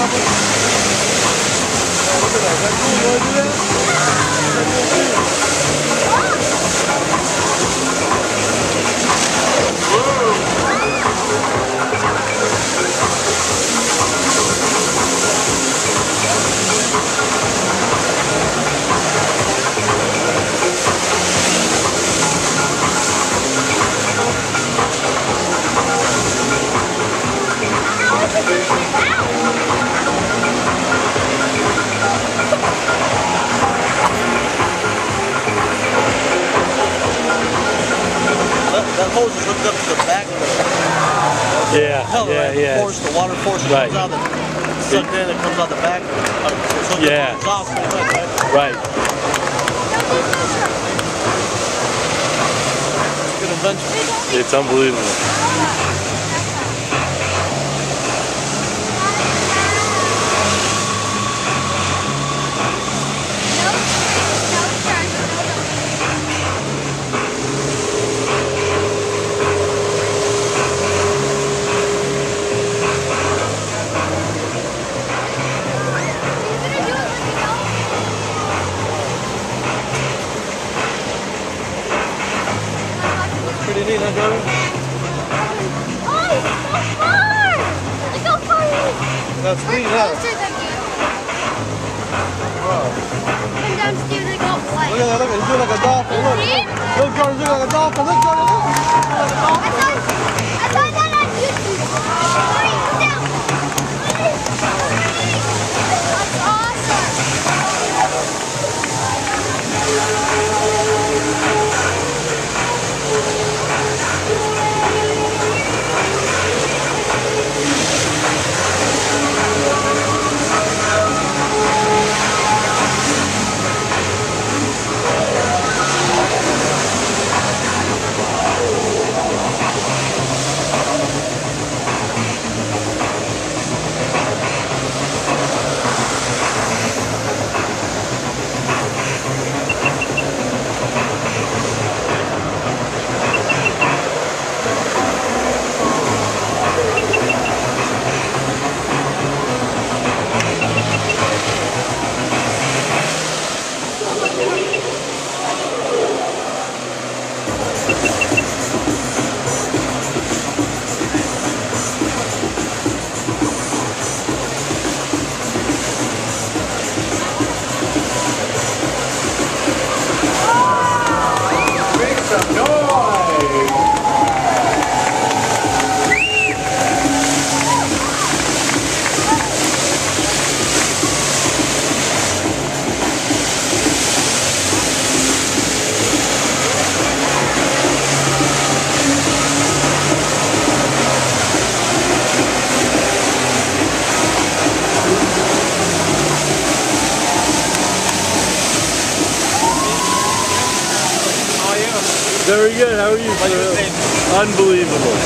That hose is hooked up to the back of the force, the water force that comes out, that sucked in, it comes out the back. So it's off pretty much, right? Right. Good invention. It's unbelievable. Pretty neat, huh, Jordan? Oh, it's so far! Look how far it is! That's We're neat, huh? closer than you. Wow. Come down to see they go play. Look at that, he's doing like a dolphin, look. See? Look, Jordan, he's doing like a dolphin, look, Jordan, look. He's doing like a dolphin. I saw that on YouTube. Hurry, come down. That's awesome. Very good. How are you, sir? Unbelievable.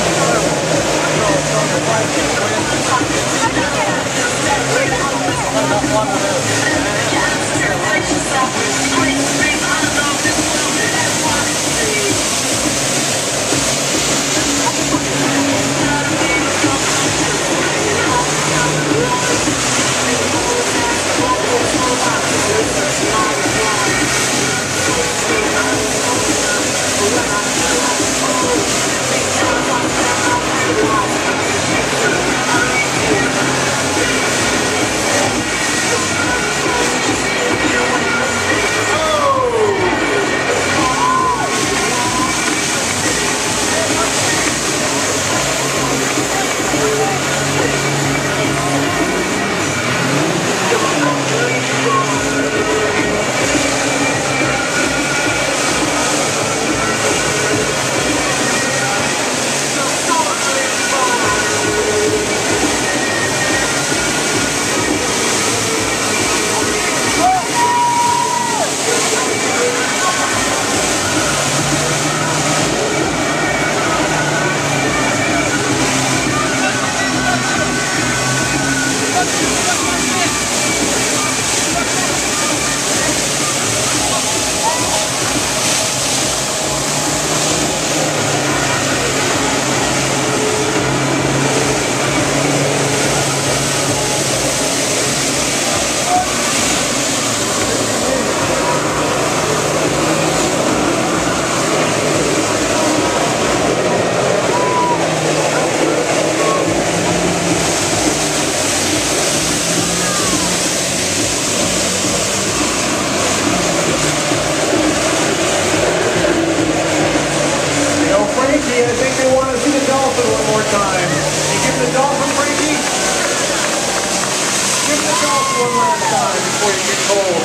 one last time before you get cold.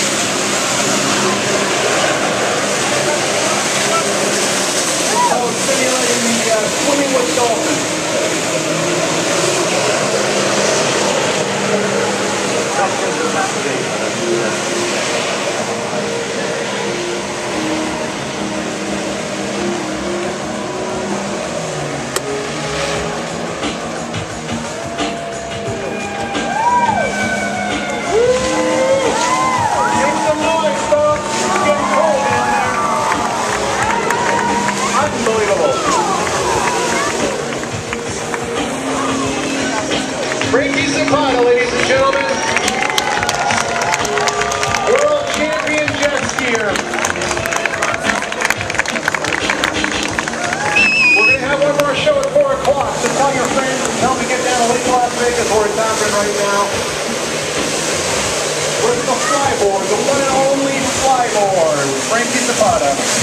Oh, simulating the swimming with dolphins. Zapata, ladies and gentlemen, world champion jet skier. We're going to have one more show at 4 o'clock, so tell your friends and tell them to get down to Lake Las Vegas where it's happening right now. Where's the Flyboard, the one and only Flyboard, Frankie Zapata.